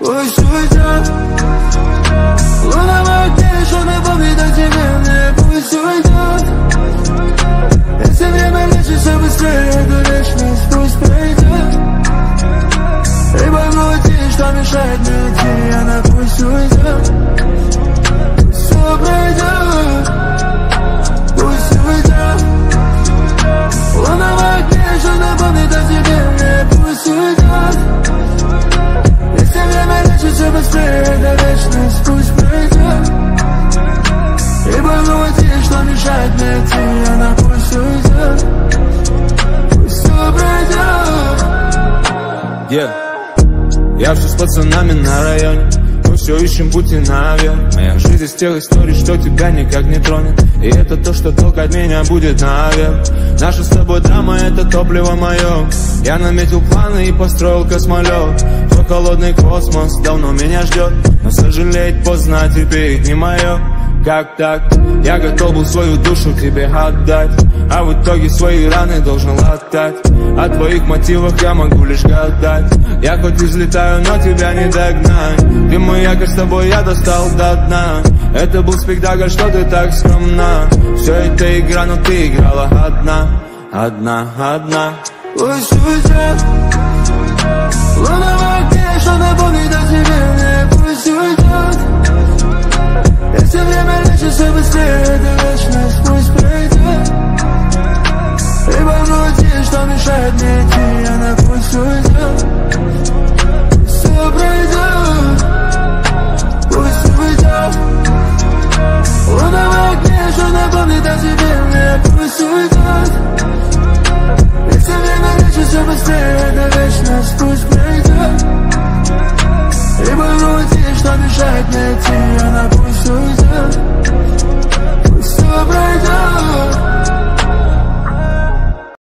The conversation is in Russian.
Пусть уйдет. Луна в окне, что напомнит о тебе мне. Пусть уйдет. Если время лечится быстрее, эту вечность пусть пройдет. И погрути, что мешает мне идти, она пусть уйдет. Пусть все пройдет. Пусть уйдет. Луна в окне, что напомнит о тебе мне. Пусть уйдет. Если время лечится быстрее, эта вечность пусть пройдет. И погрути, что мешает мне идти, она пусть уйдет. Пусть все пройдет. Я все с пацанами на районе, мы все ищем пути наверх. Моя жизнь из тех историй, что тебя никак не тронет. И это то, что толкать меня будет наверх. Наша с тобой драма, это топливо мое. Я наметил планы и построил космолет. Твой холодный космос давно меня ждет, но сожалеть поздно, теперь не мое. Как так? Я готов был свою душу тебе отдать, а в итоге свои раны должен латать. О твоих мотивах я могу лишь гадать. Я хоть и взлетаю, но тебя не догнать. Ты мой якорь, с тобой я достал до дна. Это был спектакль, что ты так скромна. Все это игра, но ты играла одна. Одна. Пусть уйдет. Луна в окне, что напомнит о тебе мне. Пусть уйдет. Если время лечится быстрее, эта вечность пусть пройдет. И погрути, что мешает мне идти, она пусть уйдет.